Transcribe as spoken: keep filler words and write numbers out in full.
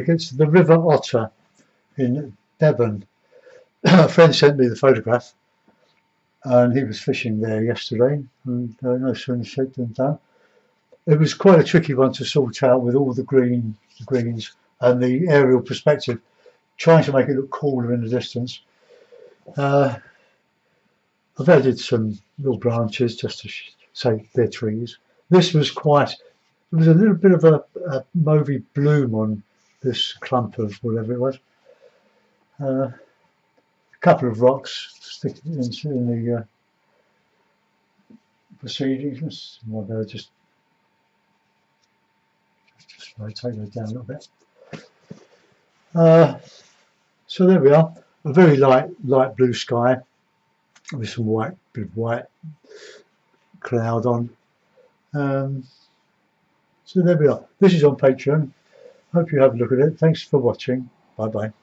It's the River Otter in Devon. A friend sent me the photograph, and he was fishing there yesterday, and uh, no sooner said than done. It was quite a tricky one to sort out with all the green the greens and the aerial perspective, trying to make it look cooler in the distance. Uh, I've added some little branches just to say they're trees. This was quite, there was a little bit of a, a mauvey bloom on this clump of whatever it was. Uh, a couple of rocks sticking into in the uh, proceedings. Well, they're just, just rotate those down a little bit. Uh, so there we are. A very light, light blue sky with some white, bit of white cloud on. Um, so there we are. This is on Patreon. Hope you have a look at it. Thanks for watching. Bye bye.